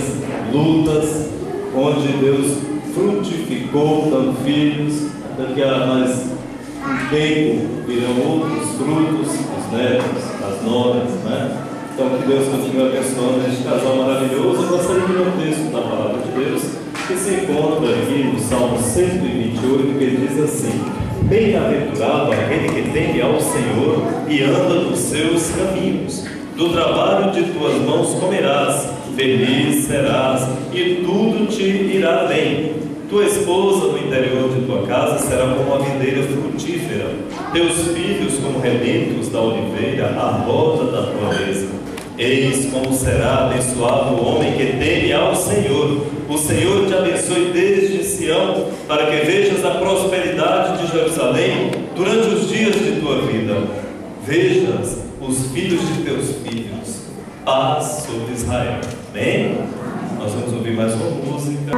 lutas, onde Deus frutificou, dando filhos. Daqui a mais um tempo virão outros frutos, os netos, as noras, né? Então que Deus continue abençoando este casal maravilhoso. Eu gostaria de ler um texto da palavra de Deus que se encontra aqui no Salmo 128, que diz assim: bem-aventurado aquele que teme ao Senhor e anda nos seus caminhos. Do trabalho de tuas mãos comerás, feliz serás, e tudo te irá bem. Tua esposa no interior de tua casa será como a videira frutífera, teus filhos como rebentos da oliveira à volta da tua mesa. Eis como será abençoado o homem que teme ao Senhor. O Senhor te abençoe desde Sião, para que vejas a prosperidade de Jerusalém durante os dias de tua vida. Vejas os filhos de teus filhos. Paz sobre Israel. Amém? Nós vamos ouvir mais uma música.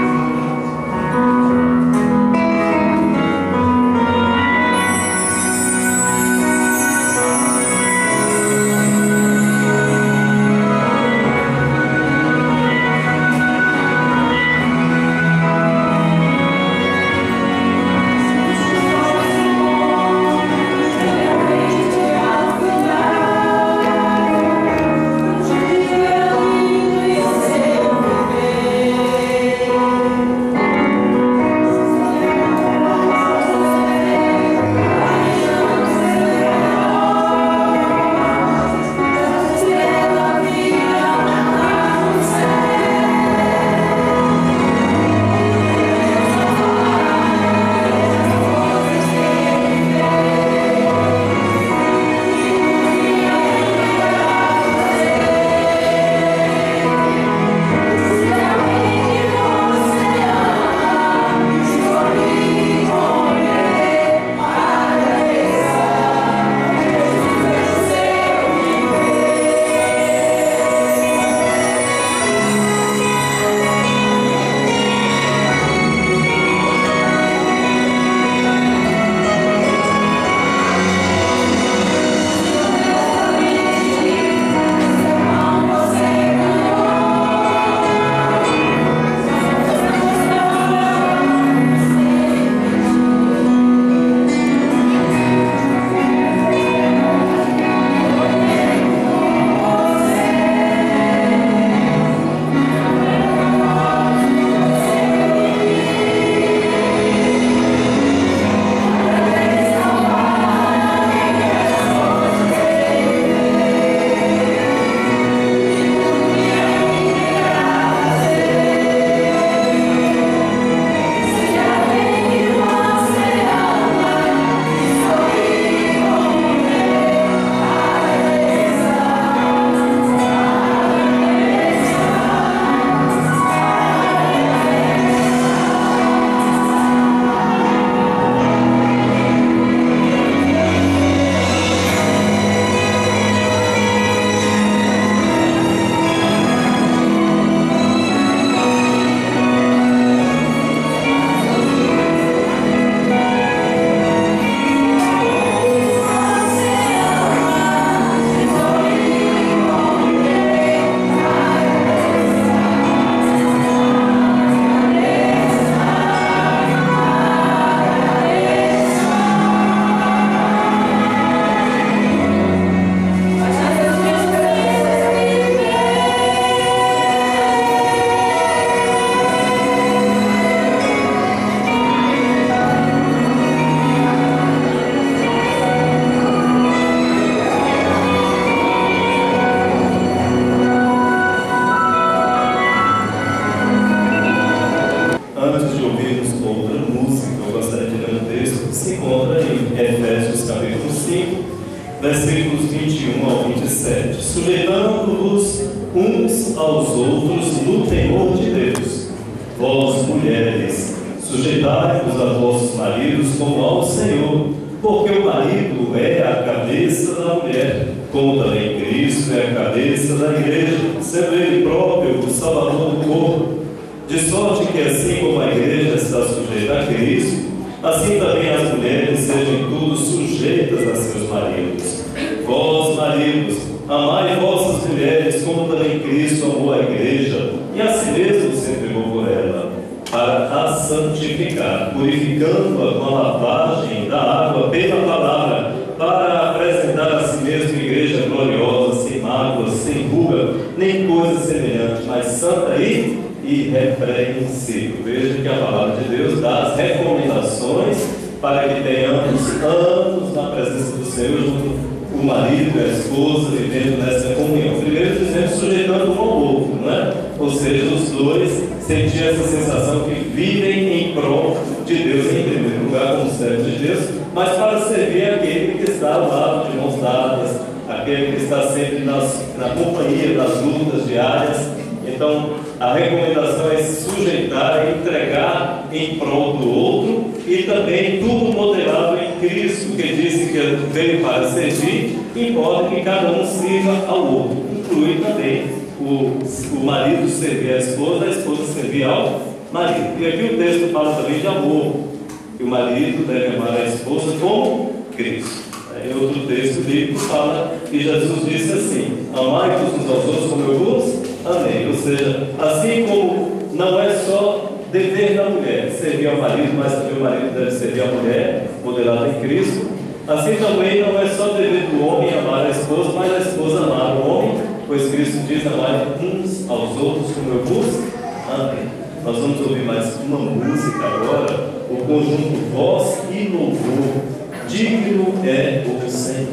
versículos 21 ao 27. Sujeitando-vos uns aos outros no temor de Deus. Vós, mulheres, sujeitai-vos a vossos maridos como ao Senhor, porque o marido é a cabeça da mulher, como também Cristo é a cabeça da igreja, sendo ele próprio o Salvador do corpo. De sorte que assim como a igreja está sujeita a Cristo, assim também as mulheres sejam em tudo sujeitas a seus maridos. Vós, maridos, amai vossas mulheres, como também Cristo amou a igreja, e a santificar, purificando-a com a lavagem da água pela palavra, para apresentar a si mesmo igreja gloriosa, sem mácula, sem ruga, nem coisa semelhante, mas santa e irrepreensível. Veja que a palavra de Deus dá as recomendações para que tenhamos anos na presença do Senhor, junto o marido e a esposa, vivendo nessa comunhão. Primeiro dizemos sujeitando um ao outro, né? Ou seja, os dois sentiam essa sensação que vivem em prol de Deus, em primeiro lugar, como servos de Deus, mas para servir aquele que está ao lado de mãos dadas, aquele que está sempre na companhia das lutas diárias. Então, a recomendação é se sujeitar, é entregar em prol do outro, e também tudo modelado em Cristo, que disse que veio para servir, importa que cada um sirva ao outro. Inclui também o marido servir à esposa, a esposa servir ao marido. E aqui o texto fala também de amor, que o marido deve amar a esposa como Cristo. Aí outro texto bíblico fala que Jesus disse assim: amai-vos uns aos outros como eu vos amei. Ou seja, assim como não é só dever da mulher servir ao marido, mas também o marido deve servir à mulher, modelado em Cristo, assim também não é só dever do homem amar a esposa, mas a esposa amar o homem, pois Cristo diz: amai uns aos outros como eu vos amei. Nós vamos ouvir mais uma música agora, o conjunto Voz e Louvor, digno é o Senhor.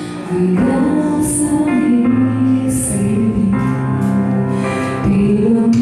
Graça recebi, pelo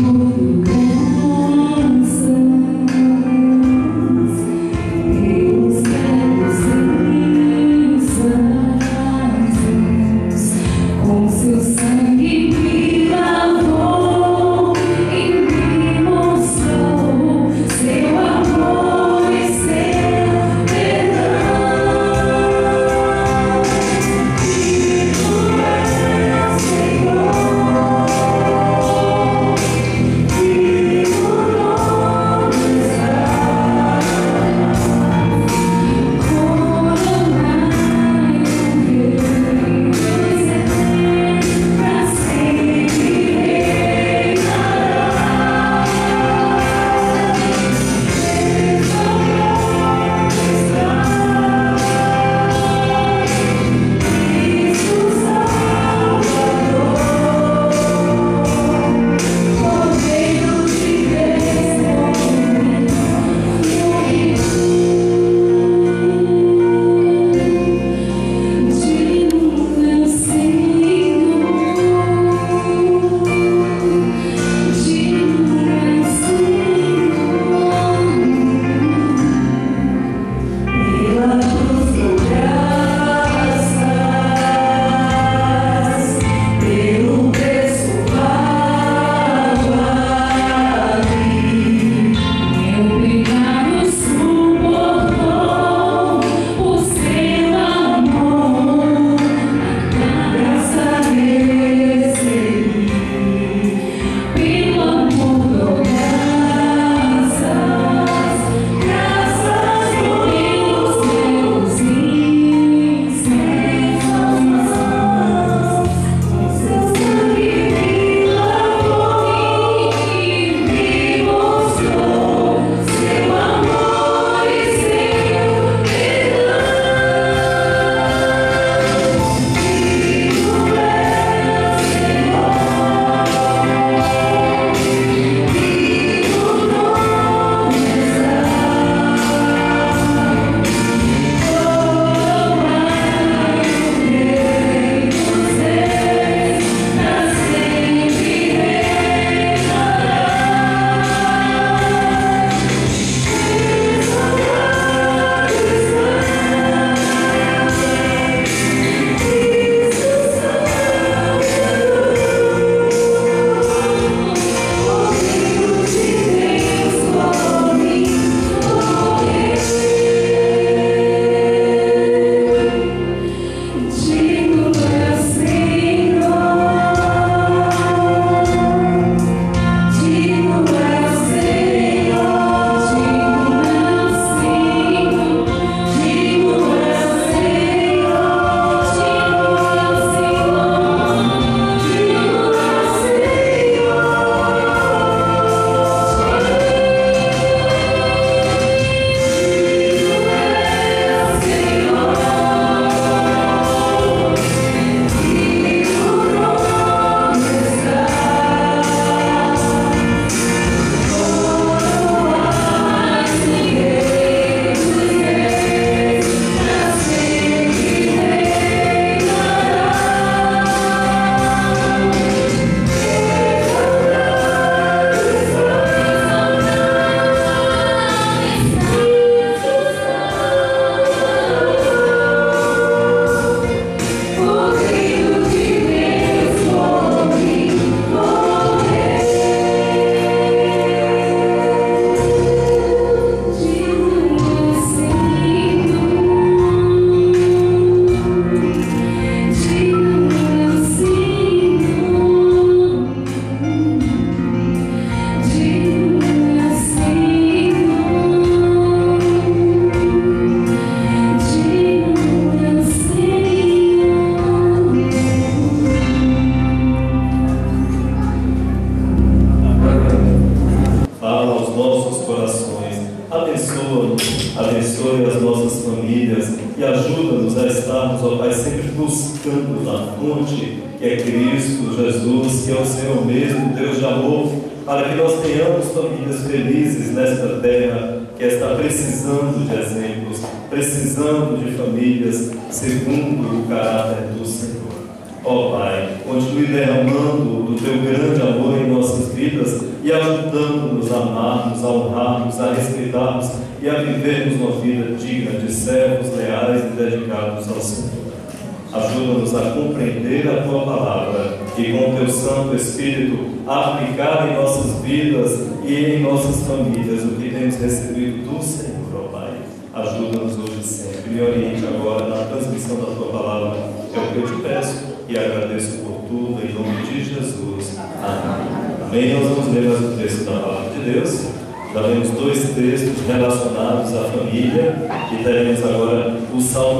famílias e ajuda-nos a estarmos, ó Pai, sempre buscando na fonte que é Cristo Jesus, que é o Senhor mesmo, Deus de amor, para que nós tenhamos famílias felizes nesta terra que está precisando de exemplos, precisando de famílias segundo o caráter do Senhor. Ó Pai, continue derramando do Teu grande amor em nossas vidas e ajudando-nos a amarmos, a honrarmos, a respeitarmos e a vivermos uma vida digna de servos leais e dedicados ao Senhor. Ajuda-nos a compreender a Tua Palavra e com o Teu Santo Espírito a aplicar em nossas vidas e em nossas famílias o que temos recebido do Senhor, ó Pai. Ajuda-nos hoje e sempre e oriente agora na transmissão da Tua Palavra. É o que eu te peço e agradeço por tudo, em nome de Jesus. Amém. Amém. Nós vamos ler mais um texto da Palavra de Deus. Já lemos 2 textos relacionados à família e teremos agora o Salmo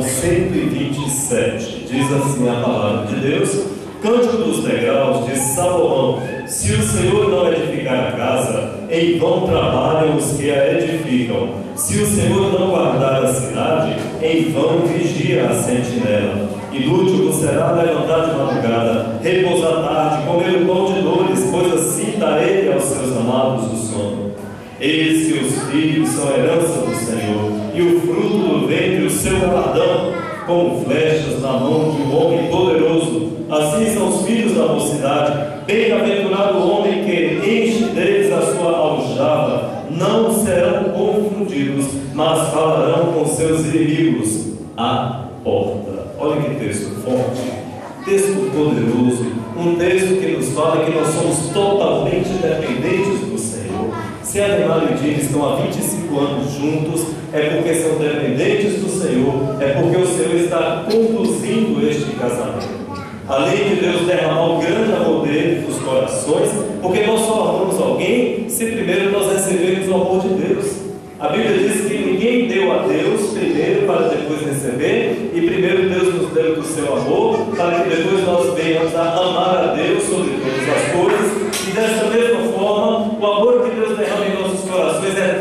127. Diz assim a Palavra de Deus: Cântico dos degraus de Salomão. Se o Senhor não edificar a casa, em vão trabalham os que a edificam. Se o Senhor não guardar a cidade, em vão vigia a sentinela. Inútil vos será levantar de madrugada, repousar tarde, comer o pão de dores, pois assim dá ele aos seus amados o sono. Eis que os filhos são a herança do Senhor, e o fruto do ventre o seu galardão, como flechas na mão de um homem poderoso. Assim são os filhos da mocidade. Bem-aventurado o homem que enche deles a sua aljava. Não serão confundidos, mas falarão com seus inimigos à porta. Olha que texto forte, texto poderoso, um texto que nos fala que nós somos totalmente dependentes do Senhor. Se a Neymar e o Dini estão há 25 anos juntos, é porque são dependentes do Senhor, é porque o Senhor está conduzindo este casamento. Além de Deus derramar o grande amor dele nos corações, porque nós só amamos alguém se primeiro nós recebermos o amor de Deus. A Bíblia diz que ninguém deu a Deus primeiro para depois receber, e primeiro Deus nos deu do seu amor, para que depois nós venhamos a amar a Deus sobre todas as coisas. E dessa mesma forma, o amor que Deus derrama em nossos corações é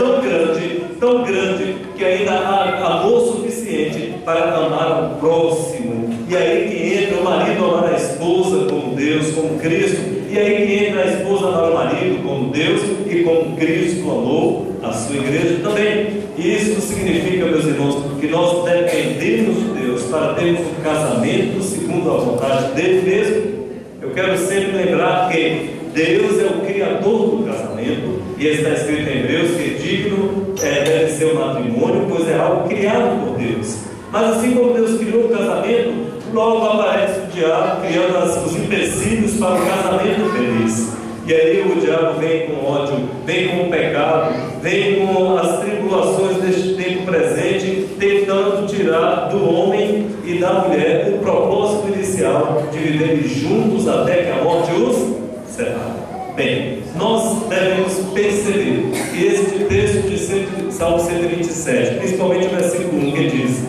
tão grande, que ainda há amor suficiente para amar o próximo. E aí que entra o marido amar a esposa como Deus, como Cristo. E aí que entra a esposa amar o marido como Deus e como Cristo amou a sua igreja também. E isso significa, meus irmãos, que nós dependemos de Deus para termos um casamento segundo a vontade dele mesmo. Eu quero sempre lembrar que Deus é o Criador do casamento, e está escrito em Hebreus que digno deve ser o matrimônio, pois é algo criado por Deus. Mas assim como Deus criou o casamento, logo aparece o diabo criando os empecilhos para o casamento feliz. E aí o diabo vem com ódio, vem com o pecado, vem com as tribulações deste tempo presente, tentando tirar do homem e da mulher o propósito inicial de viverem juntos até que a morte os separe. Bem, nós devemos perceber que este texto de Salmo 127, principalmente o versículo 1, que diz: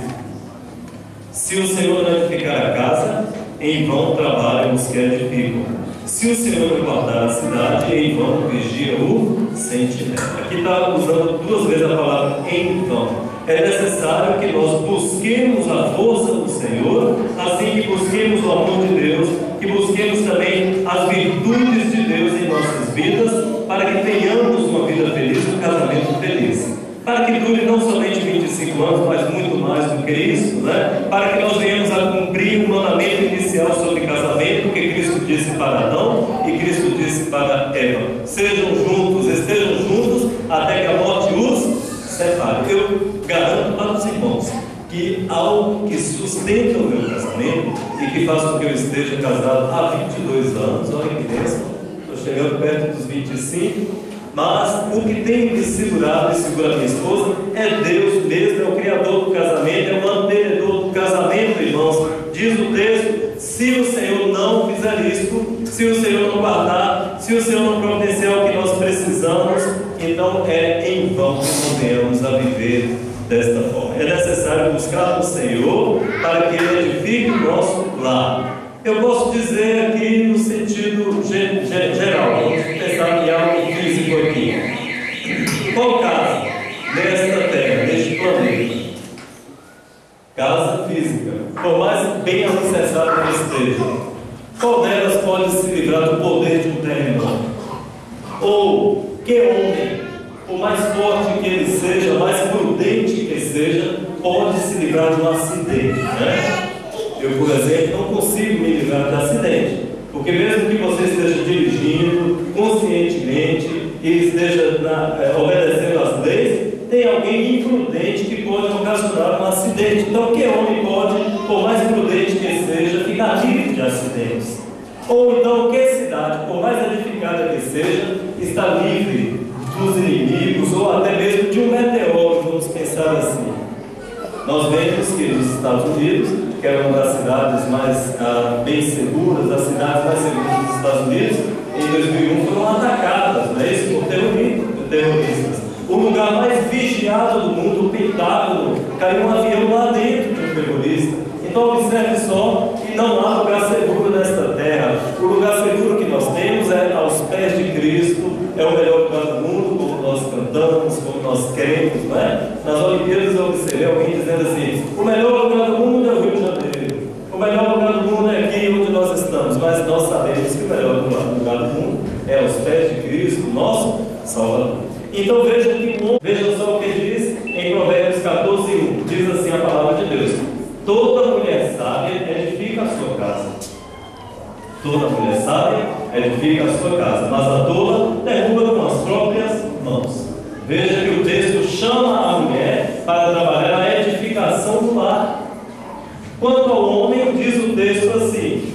se o Senhor não edificar a casa, em vão trabalham os que edificam. Se o Senhor não guardar a cidade, em vão vigia o sentinela. Aqui está usando 2 vezes a palavra em vão. É necessário que nós busquemos a força do Senhor, assim que busquemos o amor de Deus, que busquemos também as virtudes de Deus em nossas vidas, para que tenhamos uma vida feliz, um casamento feliz. Para que dure não somente 25 anos, mas muito mais do que isso, né? Para que nós venhamos a cumprir o mandamento inicial sobre casamento, que Cristo disse para Adão e Cristo disse para Eva: sejam juntos, estejam juntos, até que a morte os separe. Eu garanto para os irmãos que algo que sustenta o meu casamento e que faz com que eu esteja casado há 22 anos, olha que bênção, estou chegando perto dos 25, mas o que tem me segurado e segura minha esposa é Deus mesmo, é o Criador do casamento, é o mantenedor do casamento, irmãos. Diz o texto: se o Senhor não fizer isto, se o Senhor não guardar, se o Senhor não providenciar o que nós precisamos, então é em vão que nós venhamos a viver desta forma. É necessário buscar o Senhor para que Ele edifique o nosso lar. Eu posso dizer aqui no sentido geral, vamos pensar em algo físico aqui. Qual casa nesta terra, neste planeta, Casa física, por mais bem alicerçada que esteja, qual delas pode se livrar do poder de um terremoto? Ou que homem, por mais forte que ele seja, mais prudente que seja, pode se livrar de um acidente, né? Eu, por exemplo, não consigo me livrar de acidente, porque mesmo que você esteja dirigindo conscientemente e esteja obedecendo às leis, tem alguém imprudente que pode ocasionar um acidente. Então, que homem pode, por mais prudente que seja, ficar livre de acidentes? Ou então, que cidade, por mais edificada que seja, está livre dos inimigos ou até mesmo de um meteoro, vamos pensar assim. Nós vemos que nos Estados Unidos, que é uma das cidades mais bem seguras, as cidades mais seguras dos Estados Unidos, em 2001 foram atacadas, não é isso? Por terroristas. O lugar mais vigiado do mundo, o Pentágono, caiu um avião lá dentro de um terrorista. Então observe só que não há lugar seguro nesta terra. O lugar seguro que nós temos é aos pés de Cristo, é o melhor lugar do mundo, como nós cantamos, como nós cremos, não é? Nas Olimpíadas eu observei alguém dizendo assim: o melhor lugar do mundo é o Rio de Janeiro, o melhor lugar do mundo é aqui onde nós estamos, mas nós sabemos que o melhor lugar do mundo é aos pés de Cristo, nosso Salvador. Então vejam só o que diz em Provérbios 14:1, diz assim a palavra de Deus: toda mulher sábia edifica a sua casa. Toda mulher sábia edifica a sua casa, mas a tola derruba com as próprias mãos. Veja que o texto chama a mulher para trabalhar a edificação do lar. Quanto ao homem, diz o texto assim: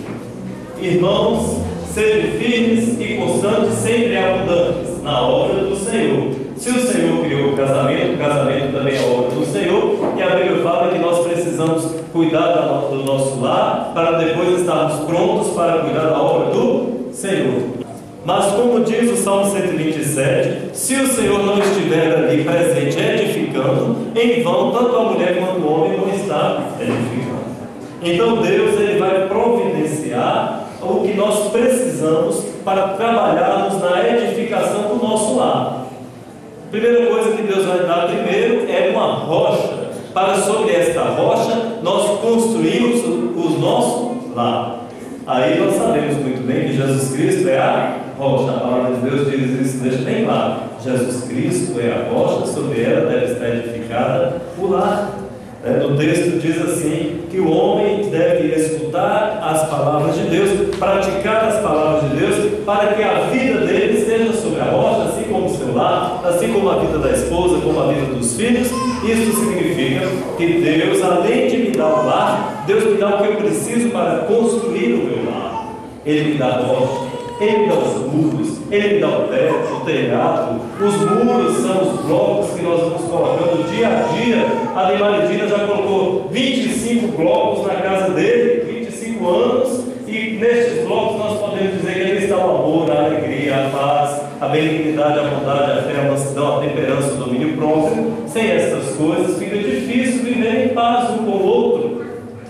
irmãos, sejam firmes e constantes, sempre abundantes na obra do Senhor. Se o Senhor criou o casamento também é a obra do Senhor, e a Bíblia fala que nós precisamos cuidar do nosso lar, para depois estarmos prontos para cuidar da obra do Senhor. Mas como diz o Salmo 127, se o Senhor não estiver ali presente edificando, em vão tanto a mulher quanto o homem não está edificando. Então Deus ele vai providenciar o que nós precisamos para trabalharmos na edificação do nosso lar. A primeira coisa que Deus vai dar primeiro é uma rocha, para sobre esta rocha nós construímos o nosso lar. Aí nós sabemos muito bem que Jesus Cristo é a rocha. A palavra de Deus diz isso, deixa bem claro: Jesus Cristo é a rocha, sobre ela deve estar edificada o lar. No texto diz assim que o homem deve escutar as palavras de Deus, praticar as palavras de Deus, para que a vida dele esteja sobre a rocha, assim como o seu lar, assim como a vida da esposa, como a vida dos filhos. Isso significa que Deus, além de me dar o lar, Deus me dá o que eu preciso para construir o meu lar. Ele me dá a rocha, Ele me dá os muros, Ele me dá o teto, o telhado. Os muros são os blocos que nós vamos colocando dia a dia. A Maridina já colocou 25 blocos na casa dele, 25 anos, e nestes blocos nós podemos dizer que ali está o amor, a alegria, a paz, a benignidade, a bondade, a fé, a mansidão, a temperança, o domínio próprio. Sem essas coisas fica difícil viver em paz um com o outro.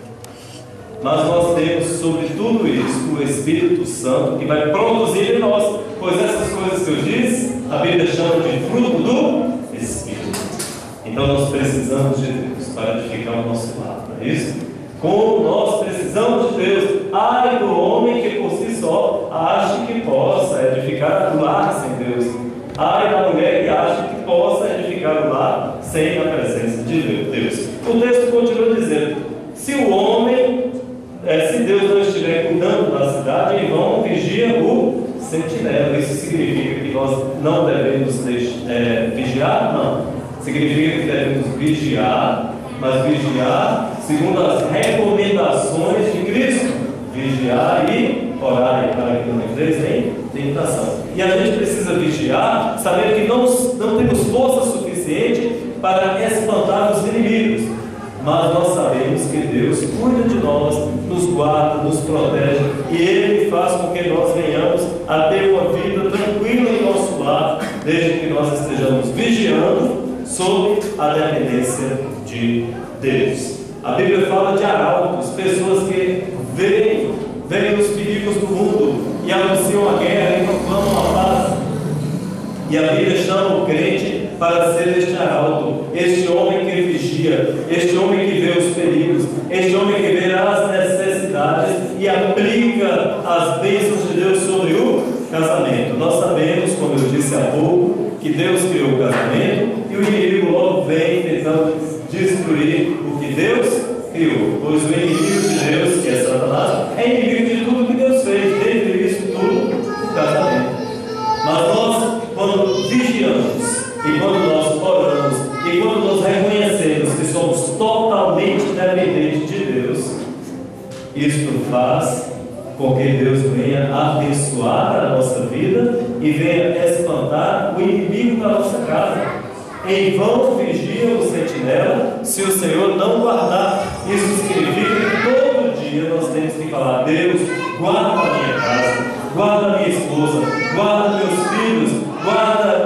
Mas nós temos sobre tudo isso o Espírito Santo que vai produzir em nós, pois essas coisas que eu disse, a Bíblia chama de fruto do Espírito. Então nós precisamos de Deus para edificar o nosso lar, não é isso? Como nós precisamos de Deus. Ai do homem que por si só ache que possa edificar o lar sem Deus. Ai da mulher que acha que possa edificar o lar sem a presença de Deus. O texto continua dizendo: se o homem, se Deus não estiver cuidando da cidade, em vão vigia o sentinela. Isso significa que nós não devemos vigiar? Não. Significa que devemos vigiar, mas vigiar segundo as recomendações de Cristo. Vigiar e orar, para que não entreis em tentação. E a gente precisa vigiar, sabendo que não temos força suficiente para espantar os inimigos. Mas nós sabemos que Deus cuida de nós, nos guarda, nos protege, e Ele faz com que nós venhamos a ter uma vida tranquila em nosso lar, desde que nós estejamos vigiando sob a dependência de Deus. A Bíblia fala de arautos, pessoas que veem os perigos do mundo e anunciam a guerra e proclamam a paz. E a Bíblia chama o crente para ser este arauto, este homem que vigia, este homem que vê os perigos, este homem que vê as necessidades e aplica as bênçãos de Deus sobre o casamento. Nós sabemos, como eu disse há pouco, que Deus criou o casamento e o inimigo logo vem tentando destruir o que Deus criou, pois o inimigo de Deus, que é Satanás, é inimigo de tudo que Deus fez, dentre isso tudo, o casamento. Mas nós, quando vigiamos, e quando nós oramos, e quando nós reconhecemos que somos totalmente dependentes de Deus, isto faz com que Deus venha abençoar a nossa vida e venha espantar o inimigo da nossa casa. Em vão vigia o sentinela, se o Senhor não guardar. Isso significa que todo dia nós temos que falar: Deus, guarda a minha casa, guarda a minha esposa, guarda meus filhos, guarda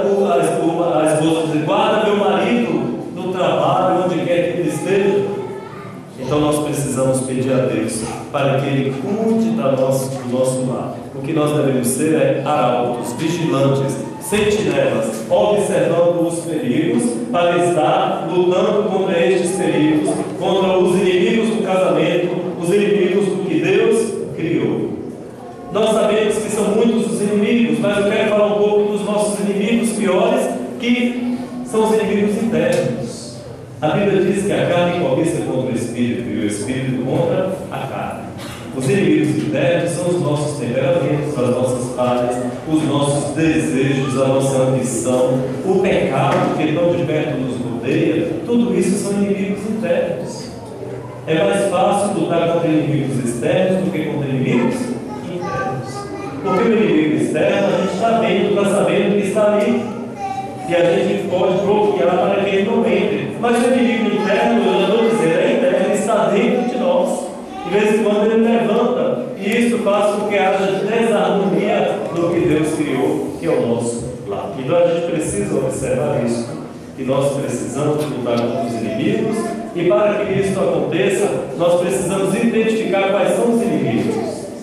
a esposa, guarda meu marido no trabalho, onde quer que ele esteja. Então nós precisamos pedir a Deus para que Ele cuide do nosso lar. O que nós devemos ser é arautos, vigilantes, sentinelas, observando os perigos, para estar lutando contra estes perigos, contra os inimigos do casamento, os inimigos do que Deus criou. Nós sabemos que são muitos os inimigos, mas eu quero falar um pouco dos nossos inimigos piores, que são os inimigos internos. A Bíblia diz que a carne cobiça contra o Espírito e o Espírito contra a carne. Os inimigos internos são os nossos temperamentos, as nossas falhas, os nossos desejos, a nossa ambição, o pecado que tão de perto nos rodeia. Tudo isso são inimigos internos. É mais fácil lutar contra inimigos externos do que contra inimigos internos. Porque o inimigo externo a gente está vendo, está sabendo que está ali. E a gente pode bloquear para que ele não entre. Mas o inimigo interno, eu já estou dizendo, é interno, ele está dentro de nós. De vez em quando ele levanta. E isso faz com que haja desarmonia no que Deus criou, que é o nosso lar. Então a gente precisa observar isso. Que nós precisamos lutar contra os inimigos. E para que isso aconteça, nós precisamos identificar quais são os inimigos.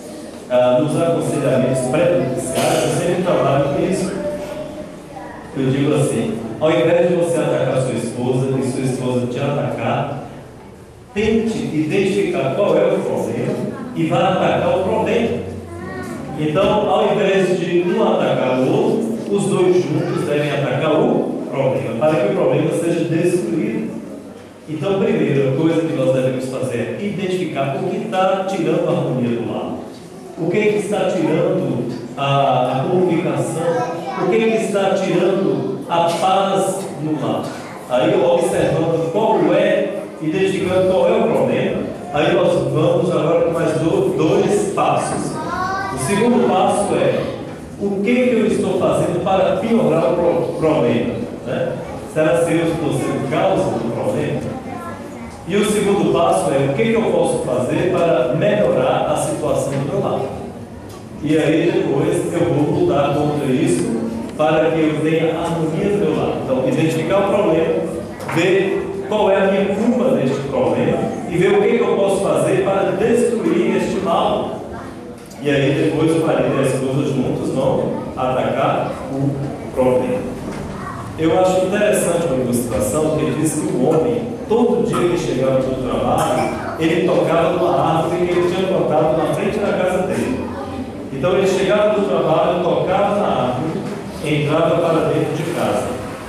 Nos aconselhamentos pré-nupciais, eu sempre trabalho com isso. Eu digo assim: ao invés de você atacar sua esposa e sua esposa te atacar, tente identificar qual é o problema e vá atacar o problema. Então, ao invés de um atacar o outro, os dois juntos devem atacar o problema, para que o problema seja destruído. Então, a primeira coisa que nós devemos fazer é identificar o que está tirando a harmonia do lar, o que está tirando a comunicação, o que está tirando a paz no lar. Aí, observando qual é, identificando qual é o problema, aí nós vamos agora com mais dois passos. O segundo passo é: o que eu estou fazendo para piorar o problema? Né? Será que eu estou sendo causa do problema? E o segundo passo é: o que eu posso fazer para melhorar a situação do meu lar? E aí depois eu vou lutar contra isso para que eu tenha harmonia do meu lar. Então, identificar o problema, ver qual é a minha culpa neste problema e ver o que eu posso fazer para destruir este mal. E aí depois o marido e a esposa juntos vão atacar o problema. Eu acho interessante uma ilustração que diz que o homem, todo dia que chegava do trabalho, ele tocava numa árvore que ele tinha plantado na frente da casa dele. Então ele chegava do trabalho, tocava na árvore, entrava para dentro de casa.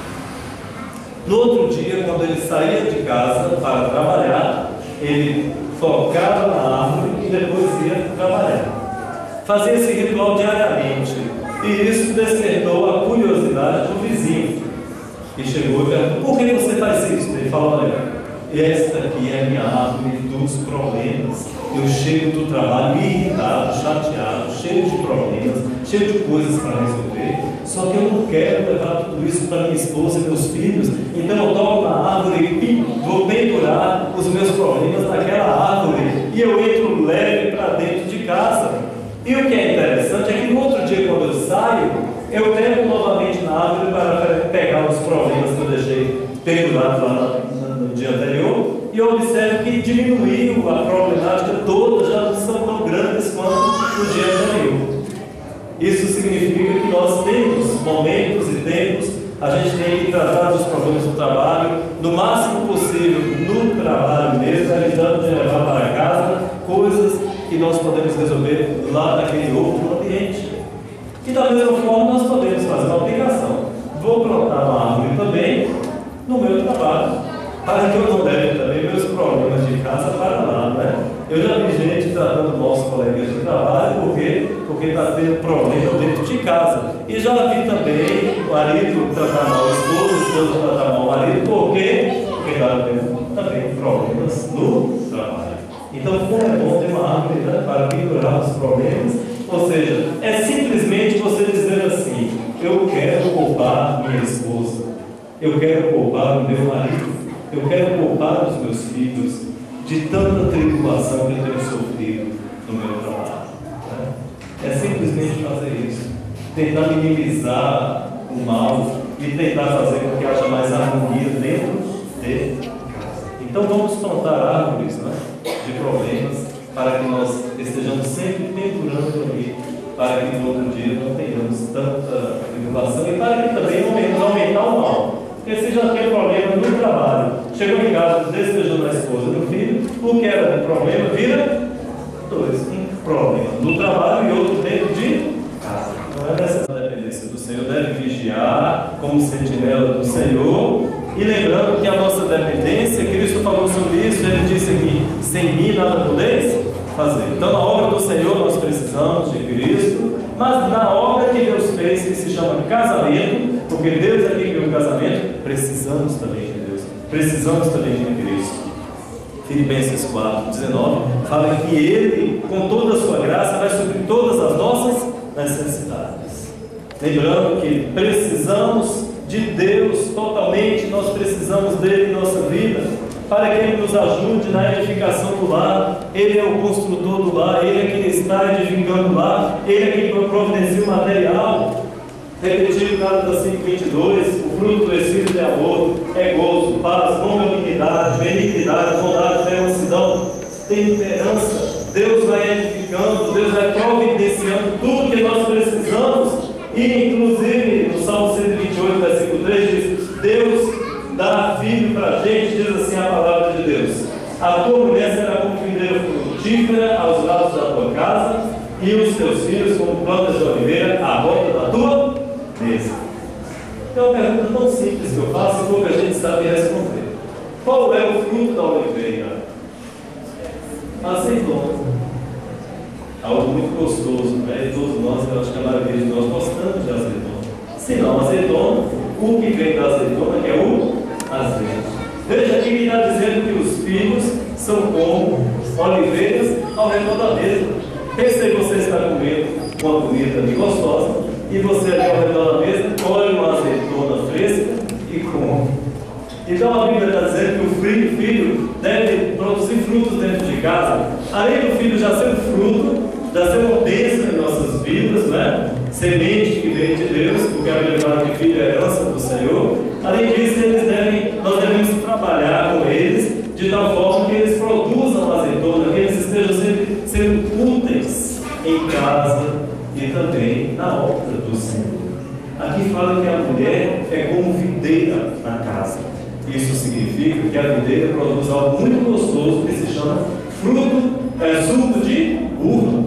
No outro dia, quando ele saía de casa para trabalhar, ele tocava na árvore e depois ia trabalhar. Fazia esse ritual diariamente. E isso despertou a curiosidade do vizinho, que chegou e perguntou: por que você faz isso? Ele falou: olha, esta aqui é a minha árvore dos problemas. Eu chego do trabalho irritado, chateado, cheio de problemas, cheio de coisas para resolver. Só que eu não quero levar tudo isso para minha esposa e meus filhos. Então eu toco na árvore e vou pendurar os meus problemas naquela árvore. E eu entro leve para dentro de casa. E o que é interessante é que no outro dia, quando eu saio, eu pego novamente na árvore para pegar os problemas que eu deixei pendurados lá no dia anterior. E eu observo que diminuiu a problemática toda, já não são tão grandes quanto no dia anterior. Isso significa que nós temos momentos e tempos A gente tem que tratar dos problemas do trabalho, no máximo possível, no trabalho mesmo, evitando de levar para casa coisas que nós podemos resolver lá naquele outro ambiente. E da mesma forma nós podemos fazer uma aplicação. Vou plantar uma árvore também no meu trabalho, para que eu não leve também meus problemas de casa para lá, né? Eu já vi gente tratando nossos colegas de trabalho porque está tendo problema dentro de casa. E já vi também o marido tratar mal a esposa tratar mal o marido, porque está tendo também problemas no trabalho. Então, como é bom ter uma árvore, né, para minorar os problemas. Ou seja, é simplesmente você dizer assim: eu quero poupar minha esposa, eu quero poupar o meu marido, eu quero poupar os meus filhos de tanta tribulação que eu tenho sofrido no meu trabalho. Né? É simplesmente fazer isso, tentar minimizar o mal e tentar fazer com que haja mais harmonia dentro de casa. Então vamos plantar árvores, né, de problemas, para que nós estejamos sempre pendurando ali, para que no outro dia não tenhamos tanta tribulação e para que também não venhamos aumentar o mal. Porque se já tem problema no trabalho, chegou em casa, despejou na esposa e no filho, o que era um problema vira dois. Um problema no trabalho e outro dentro de casa. Não é nessa dependência do Senhor, deve vigiar como sentinela do Senhor. E lembrando que a nossa dependência, Cristo falou sobre isso, ele disse aqui: sem mim nada podeis fazer. Então, na obra do Senhor nós precisamos de Cristo, mas na obra que Deus fez, que se chama casamento, porque Deus é quem criou o casamento, precisamos também de Deus, precisamos também de Cristo. Filipenses 4:19 fala que Ele, com toda a sua graça, vai suprir todas as nossas necessidades. Lembrando que precisamos de Deus totalmente, nós precisamos dele em nossa vida, para que Ele nos ajude na edificação do lar. Ele é o construtor do lar, Ele é quem está edificando o lar, Ele é quem providencia o material. Repetido Gálatas 5:22, o fruto do Espírito é amor, é gozo, paz, longanimidade, benignidade, bondade, mansidão, temperança. Deus vai edificando, Deus vai providenciando tudo que nós precisamos. E inclusive no Salmo 128, versículo 3 diz: Deus dá filho para a gente, diz assim a palavra de Deus: a tua mulher será como videira frutífera aos lados da tua casa, e os teus filhos como plantas de oliveira à volta da tua mesa. Então, uma pergunta tão simples que eu faço e pouca gente sabe responder: qual é o fruto da oliveira? Azeitona. Algo muito gostoso, né? E todos nós, eu acho que a maioria de nós gostamos de azeitona. Se não azeitona, o que vem da azeitona é o azeite. Veja aqui que está dizendo que os filhos são como oliveiras ao redor da mesa. Pense que você está comendo uma comida ali gostosa e você ali ao redor da mesa colhe uma azeitona fresca e come. Então a Bíblia está dizendo que o filho deve produzir frutos dentro de casa. Além do filho já ser um fruto, já ser uma bênção em nossas vidas, né? Semente que vem de Deus, porque a Bíblia fala que filho é herança do Senhor. Além disso, nós devemos trabalhar com eles de tal forma que eles produzam azeitona, que eles estejam sempre sendo úteis em casa e também na obra do Senhor. Aqui fala que a mulher é como videira na casa. Isso significa que a videira produz algo muito gostoso que se chama suco de uva.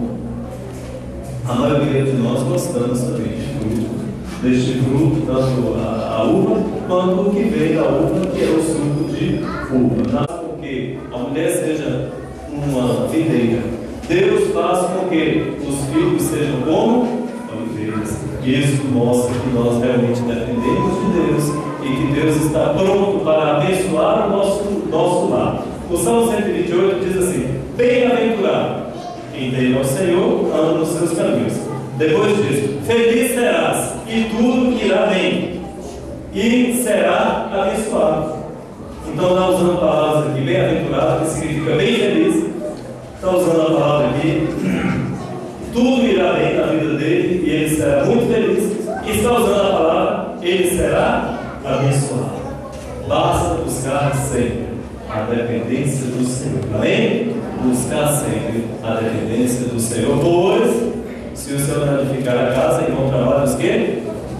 A maioria de nós gostamos também de fruto, deste fruto, tanto a uva quanto o que vem da uva, que é o suco de uva. Porque a mulher seja uma videira, Deus faz com que os filhos sejam como oliveiras. Isso mostra que nós realmente dependemos de Deus e que Deus está pronto para abençoar o nosso lar. O Salmo 128 diz assim: bem-aventurado quem teme ao Senhor, anda nos seus caminhos. Depois diz: feliz serás, e tudo irá bem, e será abençoado. Então está usando palavras aqui: bem-aventurado, que significa bem feliz. Está usando a palavra aqui: tudo irá bem na vida dele, e ele será muito feliz. E está usando a palavra: ele será abençoado. Basta buscar sempre a dependência do Senhor. Amém? Buscar sempre a dependência do Senhor, pois se o Senhor não edificar a casa, irmão, trabalha os quê?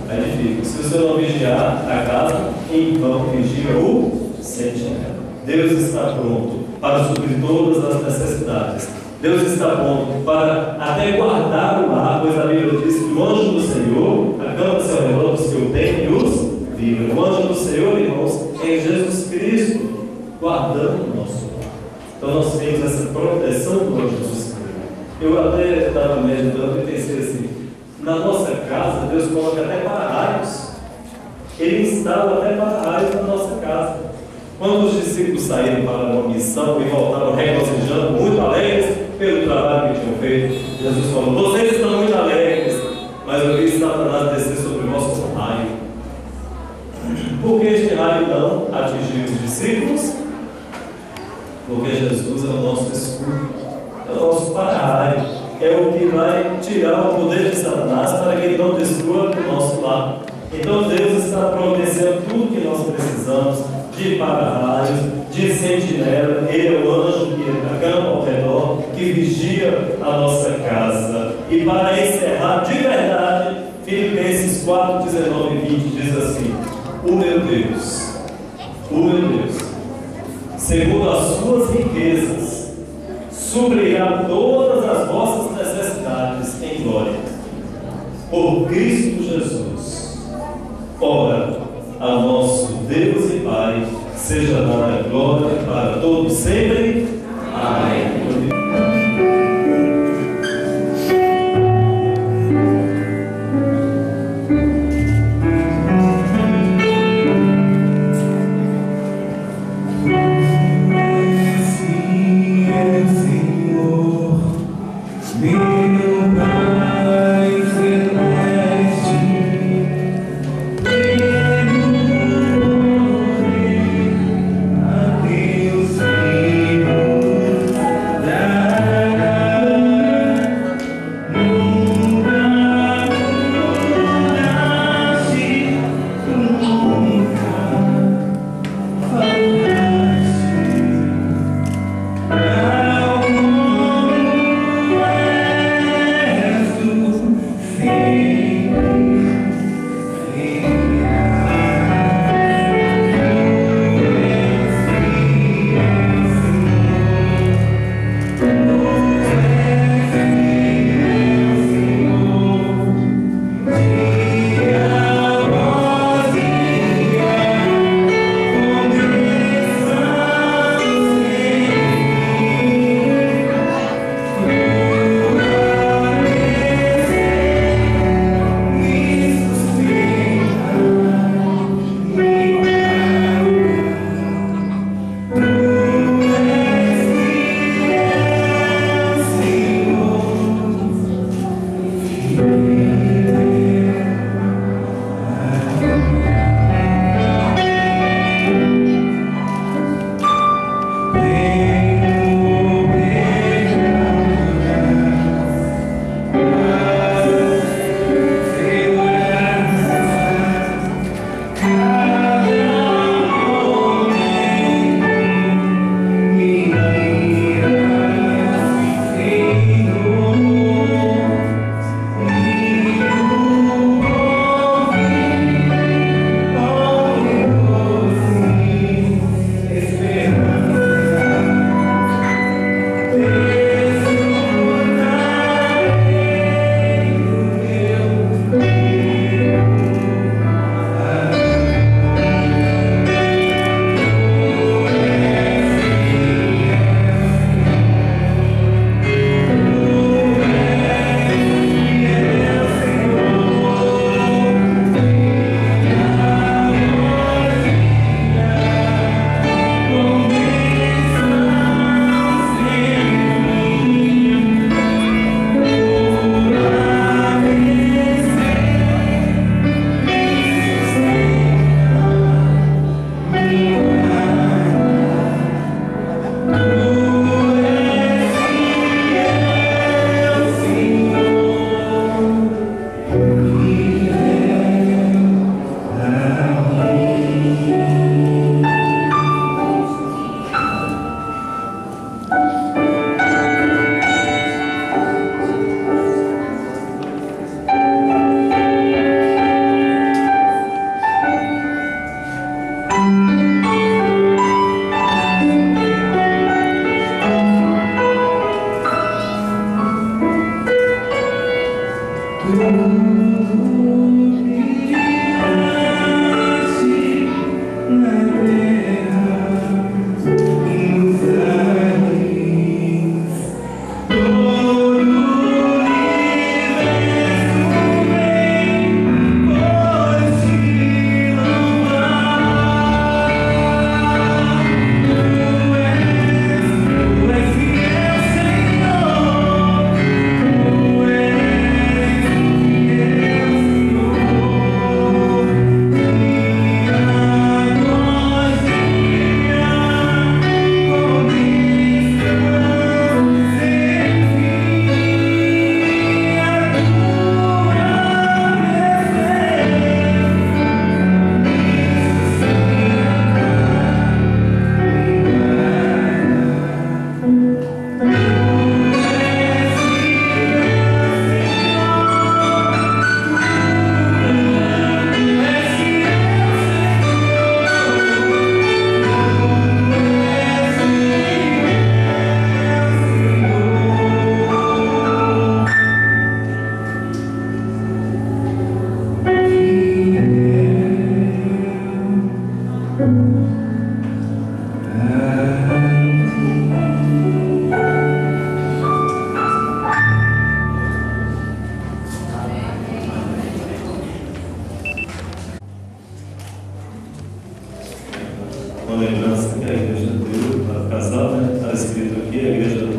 Aí ele fica: se você não vigiar a casa, em vão vigia o sentinela. Deus está pronto para suprir todas as necessidades. Deus está pronto para até guardar o lar, pois a Bíblia diz que o anjo do Senhor acampa-se ao redor dos que o temem e os livra. O anjo do Senhor, irmãos, é Jesus Cristo, guardando o nosso lar. Então nós temos essa proteção do anjo do Senhor. Eu até estava meditando e pensei assim: na nossa casa, Deus coloca até para-raios. Ele instala até para-raios na nossa casa. Quando os discípulos saíram para uma missão e voltaram regozijando, muito alegres pelo trabalho que tinham feito, Jesus falou: vocês estão muito alegres, mas eu vi Satanás descer sobre vós com raio. Por que este raio não atingiu os discípulos? Porque Jesus é o nosso escudo, é o nosso para-raio, é o que vai tirar o poder de Satanás para que ele não destrua o nosso lar. Então Deus está providenciando tudo que nós precisamos, de para-raios, de sentinela. Ele é o anjo que acampa ao redor, que vigia a nossa casa. E para encerrar de verdade, Filipenses 4, 19 e 20 diz assim: o meu Deus, segundo as suas riquezas, suprirá todas as vossas necessidades em glória, por Cristo Jesus. Ora, ao nosso Deus e Pai seja dada glória para todos sempre. Amém. Deus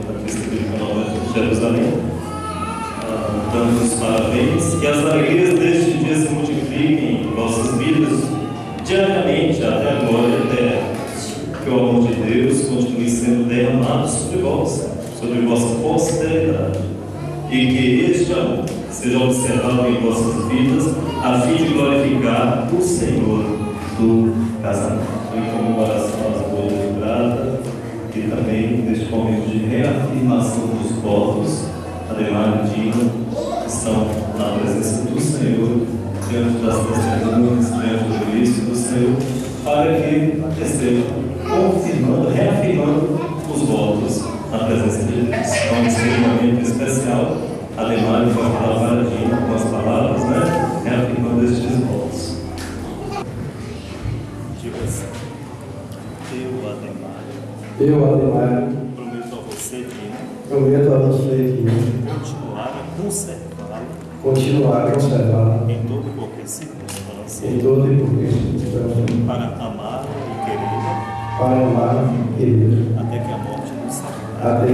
Batista de Nova Jerusalém, dando os parabéns. Que as alegrias deste dia se multipliquem em vossas vidas diariamente até a glória eterna. Que o amor de Deus continue sendo derramado sobre vós, sobre vossa posteridade, e que este amor seja observado em vossas vidas, a fim de glorificar o Senhor do casamento. Em comemoração às bodas de prata, e também neste momento de reafirmação dos votos, Ademar e Dina estão na presença do Senhor, diante das testemunhas, diante do Cristo do Senhor, para que estejam confirmando, reafirmando os votos na presença de Deus. Então, nesse momento especial, Ademar vai falar para a Dina com as palavras, né? Reafirmando estes votos. Diga assim: Eu, Ademar, prometo a você, Dina, continuar a conservá-la em toda e qualquer circunstância, para amar e querer, até que a morte nos separe,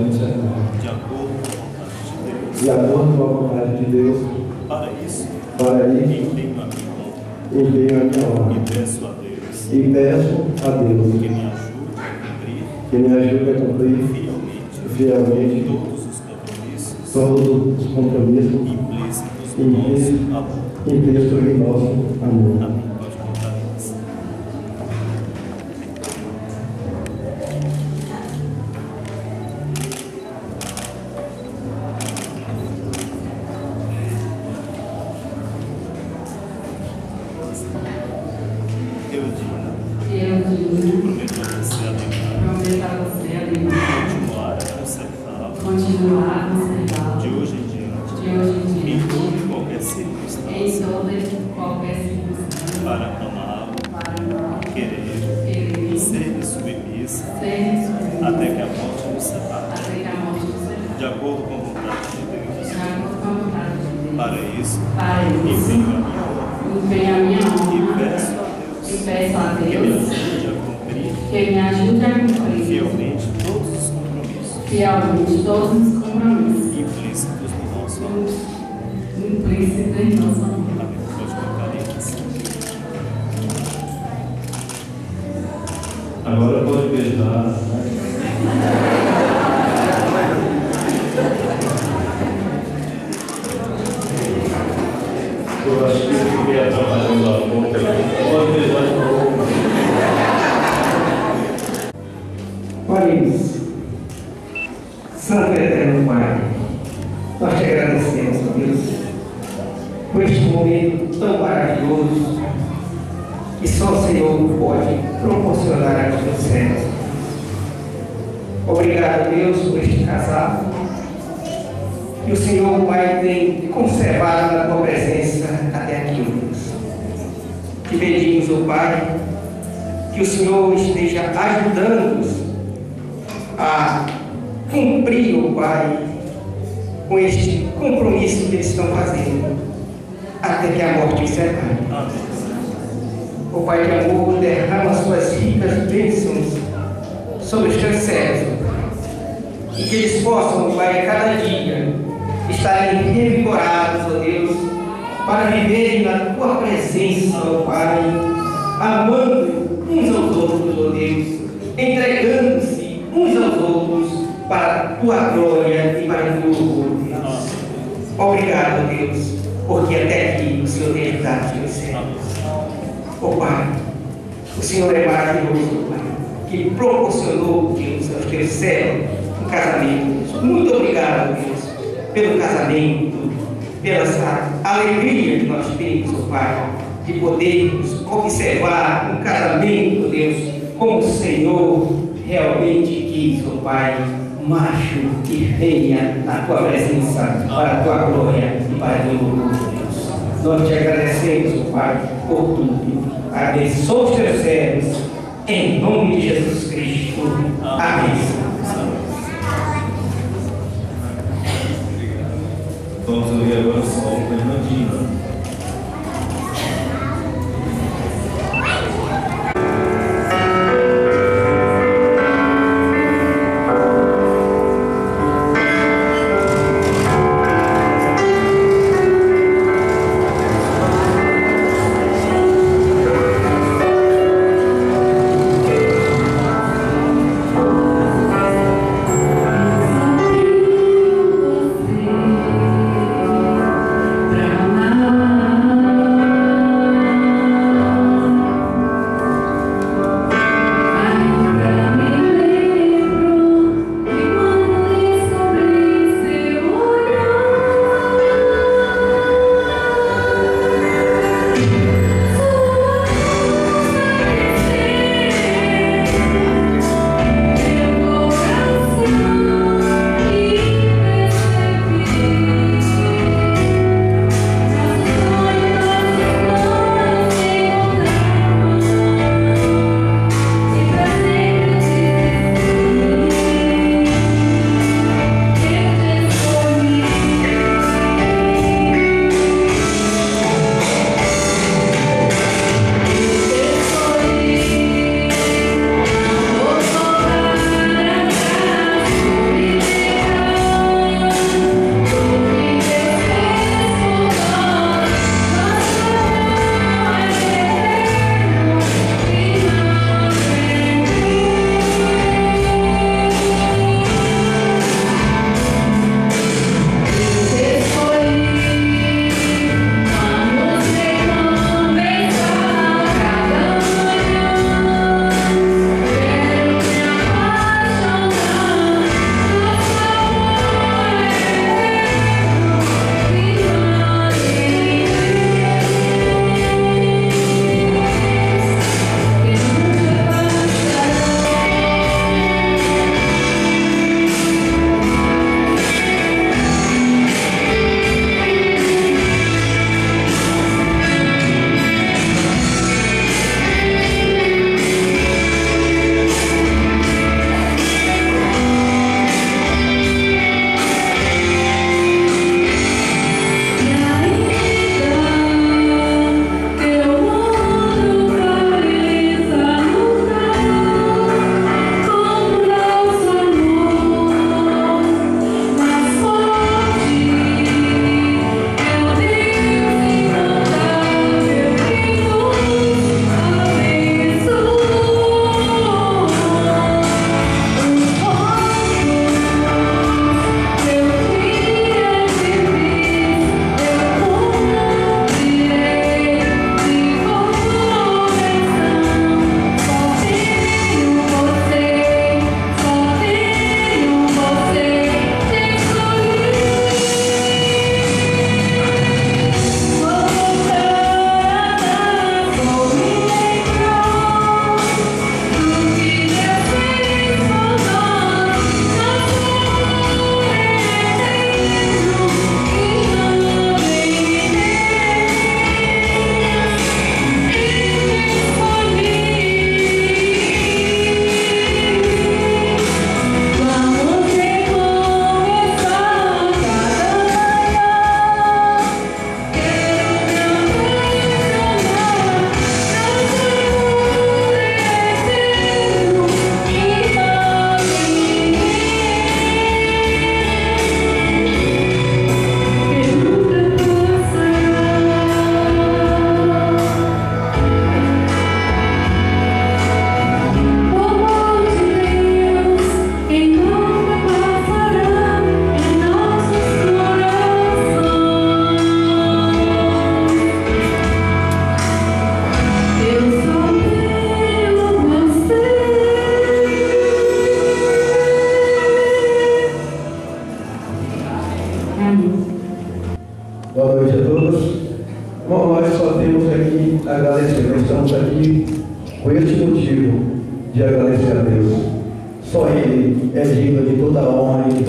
de acordo com a vontade de Deus. Para isso, empenho a minha honra e peço a Deus que me ajude a cumprir fielmente todos os compromissos implícitos em nosso amor. Amém. Pode contar isso. Eu, Dina, prometo a você, Ademar, continuar a conservá-la de hoje em diante, em toda e qualquer circunstância, para amá-lo, querer, ser submissa, até que a morte nos separe, de acordo com a vontade de Deus. Para isso, empenho a minha honra e peço a Deus que me ajude a cumprir fielmente todos os compromissos implícitos em nosso amor. Amém. Pode colocar isso. Agora pode beijar. Eu acho que eu queria trabalhar no amor também. Pode beijar de novo. Oremos. Santo e eterno Pai, nós te agradecemos, ó Deus, por este momento tão maravilhoso que só o Senhor pode proporcionar aos teus servos. Obrigado, Deus, por este casal que o Senhor, Pai, tem conservado na tua presença até aqui, Deus. Te pedimos, ó Pai, que o Senhor esteja ajudando-nos a cumprir, ó Pai, com este compromisso que eles estão fazendo, até que a morte os separe. Ó Pai de amor, derrama as suas ricas bênçãos sobre os teus servos, e que eles possam, ó Pai, a cada dia estarem revigorados, ó Deus, para viverem na tua presença, ó Pai, amando uns aos outros, ó Deus, entregando-se uns aos outros para a tua glória e para o teu orgulho, Deus. Obrigado, Deus, porque até aqui o Senhor tem ajudado os teus servos. Ó Pai, o Senhor é maravilhoso, Pai, que proporcionou, Deus, aos teus servos um casamento. Muito obrigado, Deus, pelo casamento, pela essa alegria que nós temos, ó Pai, de podermos observar um casamento, Deus, como o Senhor realmente quis, ó Pai, macho e fêmea na tua presença, para a tua glória e para o teu orgulho, Deus. Nós te agradecemos, ó Pai, por tudo. Abençoa os teus servos, em nome de Jesus Cristo. Amém. Vamos ouvir agora o som Fernandina.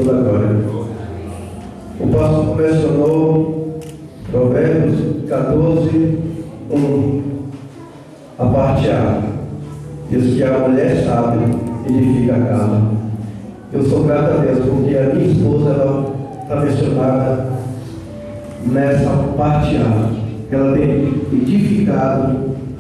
toda a glória. O pastor mencionou Provérbios 14, 1, a parte A. Diz que a mulher sábia edifica a casa. Eu sou grato a Deus porque a minha esposa está mencionada nessa parte A. Ela tem edificado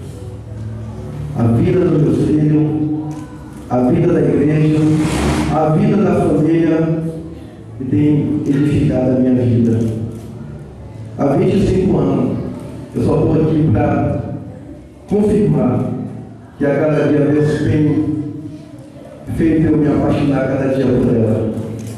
a vida do meu filho, a vida da igreja, a vida da família, e tem edificado a minha vida. Há 25 anos, eu só estou aqui para confirmar que a cada dia Deus tem feito eu me apaixonar cada dia por ela.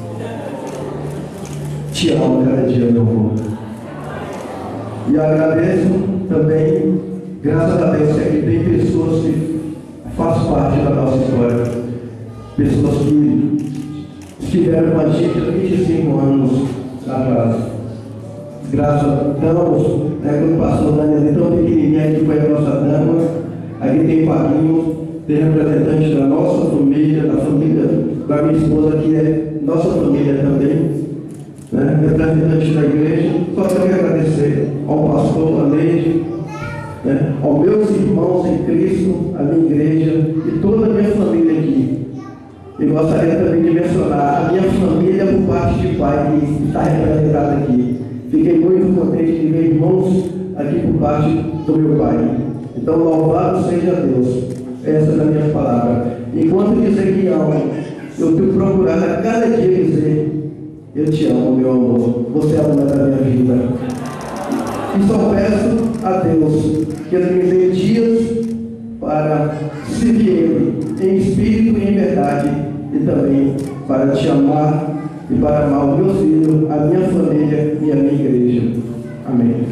Te amo cada dia, meu amor. E agradeço também, graças a Deus, que aqui tem pessoas que fazem parte da nossa história. Pessoas que estiveram com a gente há 25 anos atrás. Graças a Deus, quando passou da Dani tão pequenininha, aqui foi a nossa dama. Aqui tem padrinho, tem representante da nossa família, da família da minha esposa, que é nossa família também. Representante da igreja. Só quero agradecer ao pastor, a Leide, aos meus irmãos em Cristo, a minha igreja e toda a minha família aqui. E gostaria também de mencionar a minha família por parte de pai, que está representada aqui. Fiquei muito contente de ver irmãos aqui por parte do meu pai. Então, louvado seja Deus. Essa é a minha palavra. Enquanto dizer que amo, eu tenho procurado a cada dia dizer: eu te amo, meu amor. Você é a mulher da minha vida. E só peço a Deus que Ele me dê dias para servir Ele em espírito e em verdade, e também para te amar e para amar o meu filho, a minha família e a minha igreja. Amém.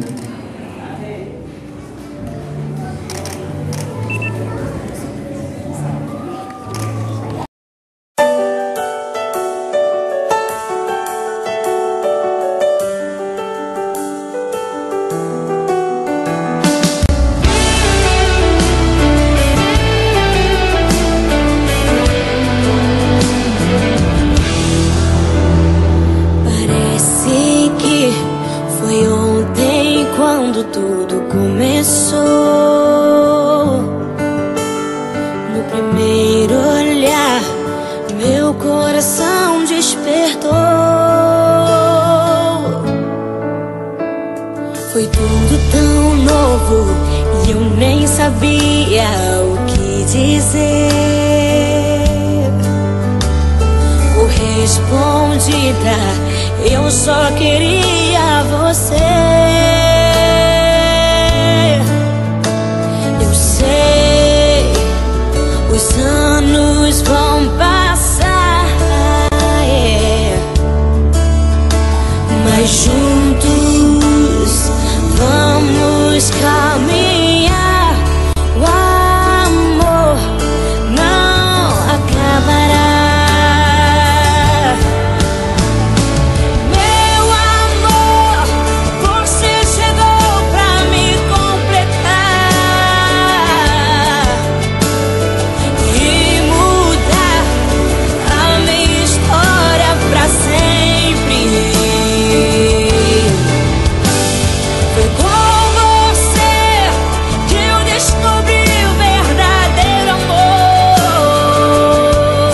Tudo começou no primeiro olhar, meu coração despertou. Foi tudo tão novo e eu nem sabia o que dizer. Correspondida, eu só queria você. Os anos vão passar, mas juntos vamos caminhar. O amor não acabará. Meu amor, você chegou pra me completar e mudar a minha história pra sempre. Foi com você que eu descobri o verdadeiro amor.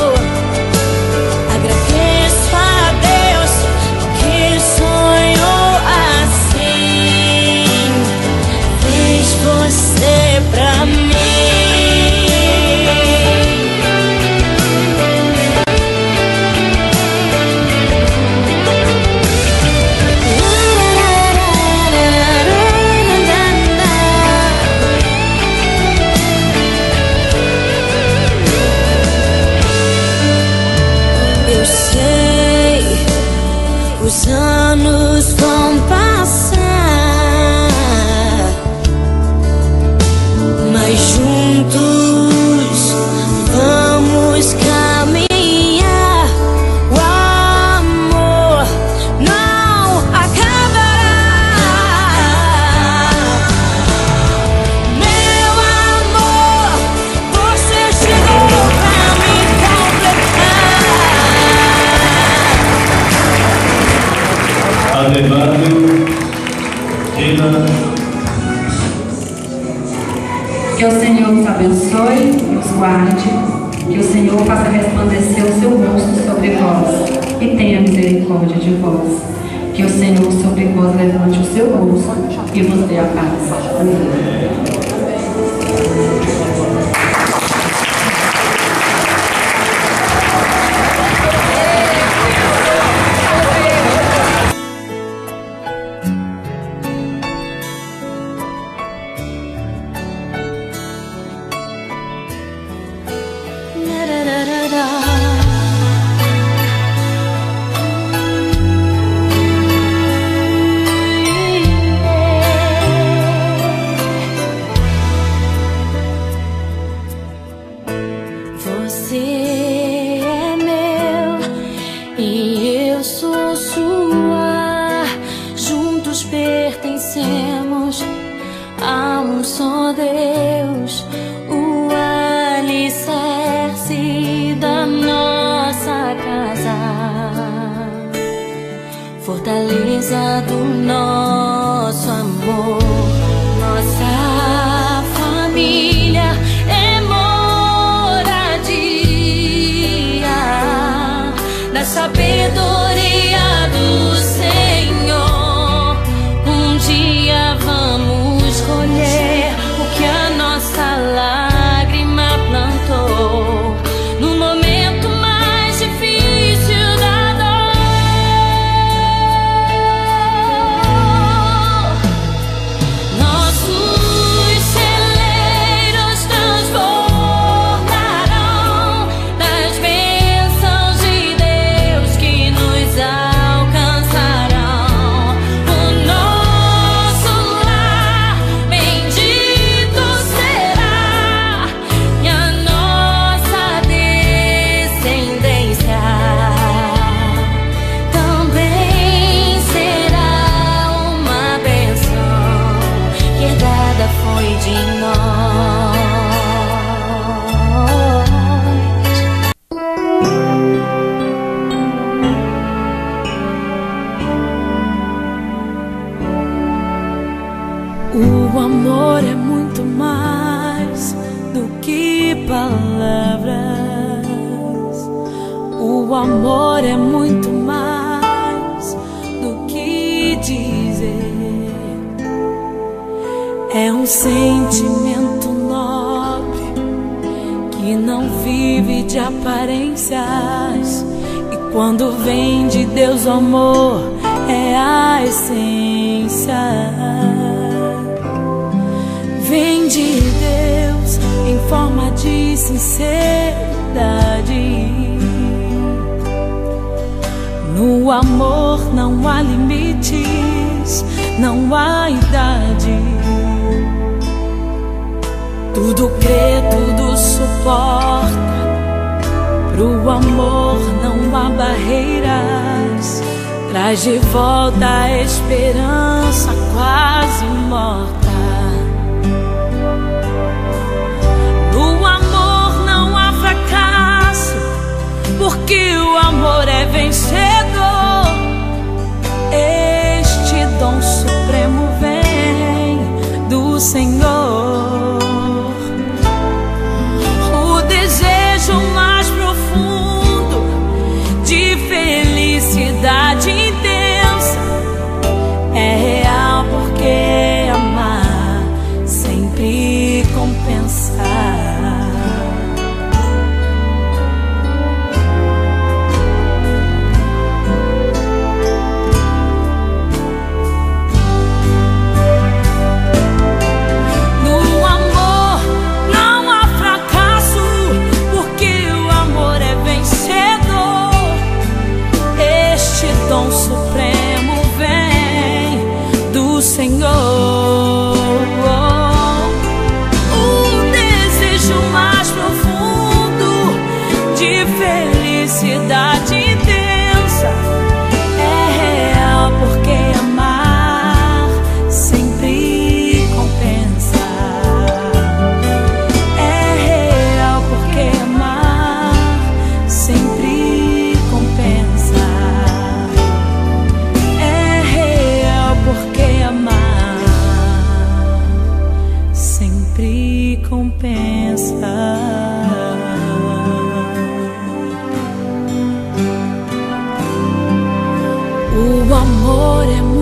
Agradeço a Deus que sonhou assim, fez você pra mim. Eu sei, os anos vão passar, mas juntos vamos caminhar. O amor não acabará. Meu amor, você chegou pra me completar Senhor os abençoe e os guarde, que o Senhor faça resplandecer o seu rosto sobre vós e tenha misericórdia de vós. Que o Senhor sobre vós levante o seu rosto e vos dê a paz. Amém. Fortaleza do nosso amor, nossa família é moradia da sabedoria do Senhor. Um dia vamos colher o que a nossa lágrima plantou no momento mais difícil da dor. O amor é muito mais do que palavras. O amor é muito mais do que dizer. É um sentimento nobre que não vive de aparências. E quando vem de Deus o amor é a essência. Vem de Deus em forma de sinceridade. No amor não há limites, não há idade. Tudo crê, tudo suporta. Pro amor não há barreiras. Traz de volta a esperança quase morta. Porque o amor é vencedor. Este dom supremo vem do Senhor. O desejo mais profundo de felicidade intensa é real, porque amar sempre compensa. amor é